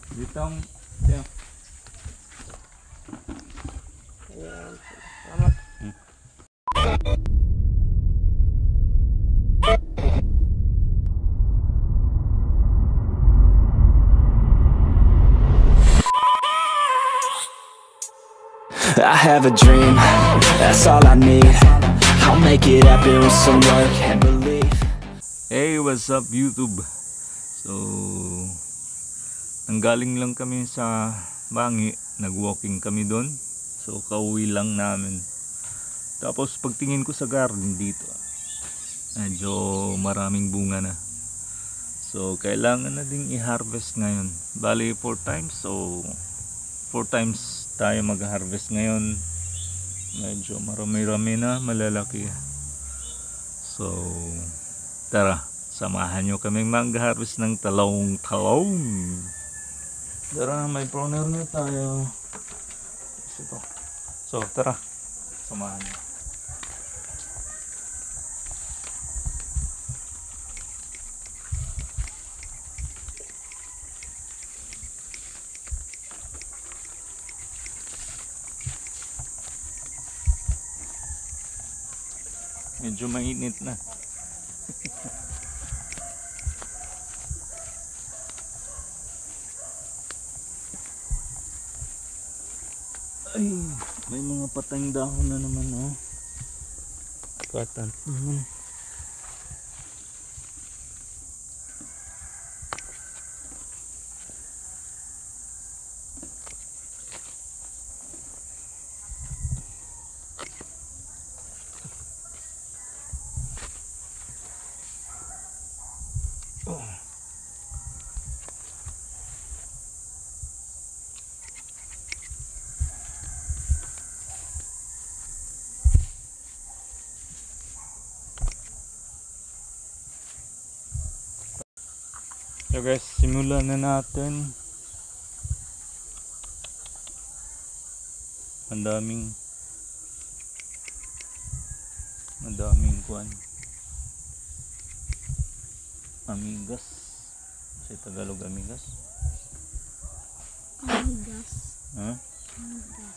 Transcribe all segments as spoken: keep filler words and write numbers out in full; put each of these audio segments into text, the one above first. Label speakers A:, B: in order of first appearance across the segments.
A: Ditong, yeah.
B: Ayan. Salamat.
A: Hmm.
C: I have a dream, that's all I need. I'll make it happen with some work and belief.
A: Hey, what's up YouTube? So, nanggaling lang kami sa Bangi, nag-walking kami doon. So, kauwi lang namin. Tapos pagtingin ko sa garden dito, medyo maraming bunga na. So, kailangan na ding i-harvest ngayon. Bali, four times. So, four times tayo mag-harvest ngayon. Medyo marami-rami na, malalaki. So, tara, samahan nyo kaming mag-harvest ng talong-talong. Tara, may pruner na tayo. Ito. So, tara, samahan nyo. Medyo mainit na. Ay, may mga patayang dahon na naman, oh. Katan. Mm-hmm. So guys, simulan na natin. Ang daming ang daming kuan. Amigas. Sa Tagalog amigas.
B: Amigas.
A: Ha?
B: Amigas.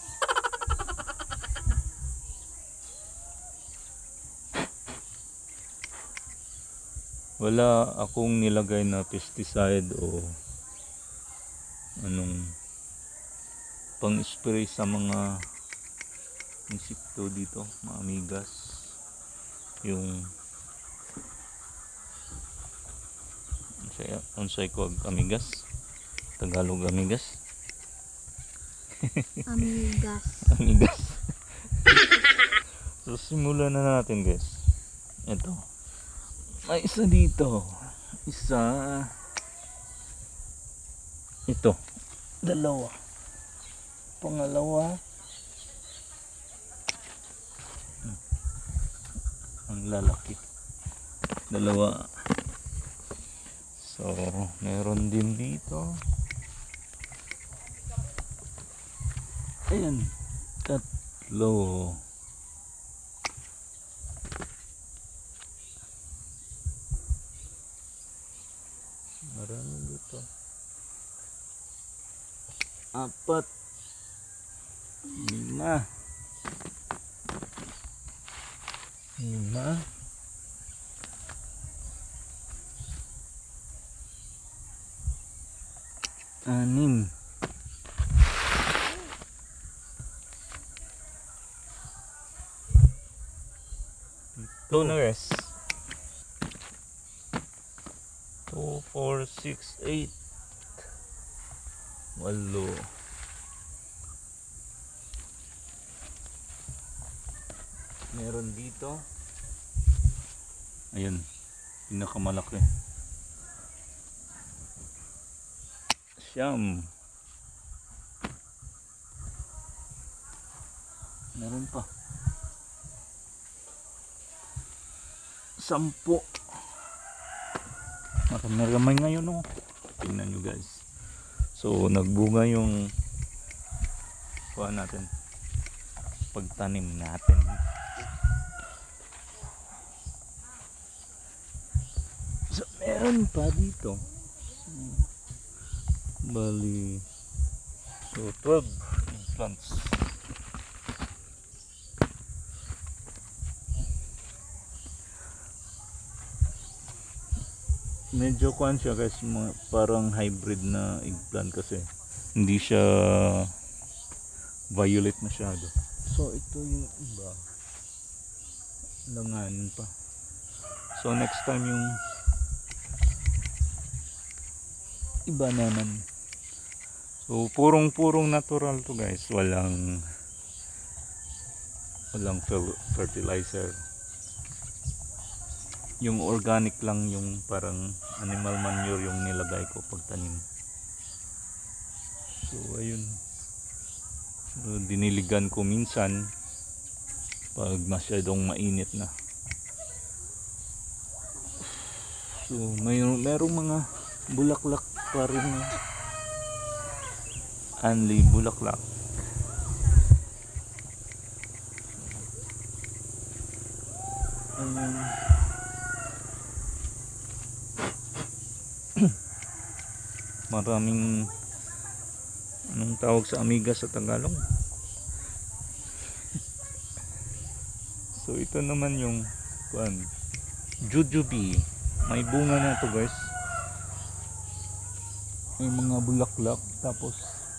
A: Wala akong nilagay na pesticide o anong pang-spray sa mga insekto dito, mga amigas. Yung unsay ko amigas? Tagalog amigas?
B: Amigas.
A: Amigas. So simulan na natin guys. Ito. May isa dito. Isa. Ito. Dalawa. Pangalawa. Hmm. Ang lalaki. Dalawa. So, meron din dito. Ayan. Tatlo. Marami dito. Apat. Lima. Lima. Anim. Ito na guys. two, four, six, eight. Walo. Meron dito. Ayun. Pinakamalaki. Siyam. Meron pa. Sampo. Marami ngayon, oh. Tingnan nyo guys. So nagbunga yung kuha natin, pagtanim natin. So meron pa dito. Bali, so twelve eggplants. Medyo kuan siya guys, mga- parang hybrid na eggplant kasi hindi siya violet masyado. So ito yung iba, langanin pa. So next time yung iba naman. So purong purong natural to guys, walang walang fel- fertilizer. Yung organic lang, yung parang animal manure yung nilagay ko pag tanim. So ayun, so, diniligan ko minsan pag masyadong mainit na. So may merong mga bulaklak pa rin na only bulaklak. Ayun. Maraming anong tawag sa amiga sa Tagalog. So ito naman yung kuan, jujube. May bunga na to guys, may mga bulaklak, tapos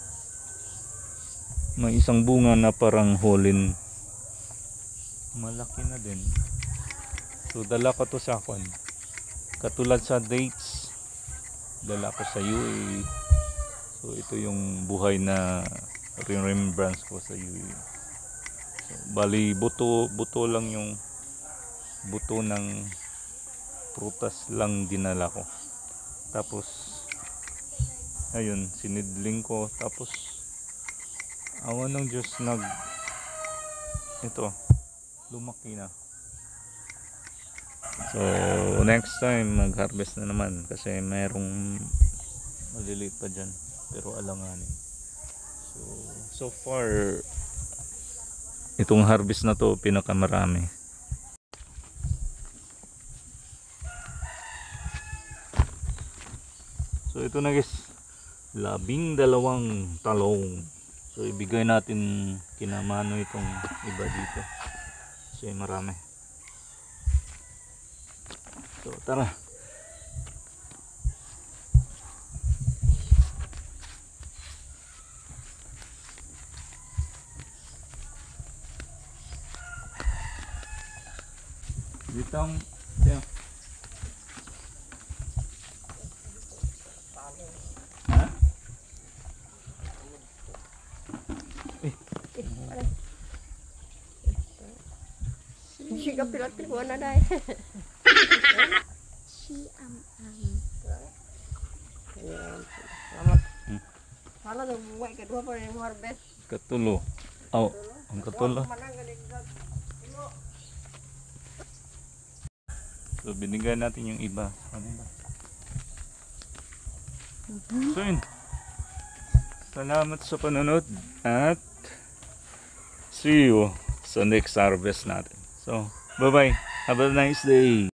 A: may isang bunga na parang holin, malaki na din. So dala ko to sa kuan, katulad sa dates, dala ko sa U A E. So ito yung buhay na remembrance ko sa U A E. So, bali buto buto lang, yung buto ng prutas lang dinala ko. Tapos ayun, sinidling ko, tapos awan ng Diyos, nag ito lumaki na. So next time mag harvest na naman kasi mayroong maliliit pa dyan, pero alanganin. So so far itong harvest na to pinakamarami. So ito na guys, labing dalawang talong. So ibigay natin kina Mano itong iba dito kasi marami. So tara. Ditang yeah. Ha?
B: Si kapilat ko na dai.
D: Si am am.
B: Ayan. Salamat.
A: Hmm.
B: Sana daw buhay kedua pa rin harvest.
A: Katulo. Oh, ang katulo. So binigyan natin yung iba. Ano ba? So yun. Salamat sa panonood at see you sa next harvest natin. So bye bye. Have a nice day.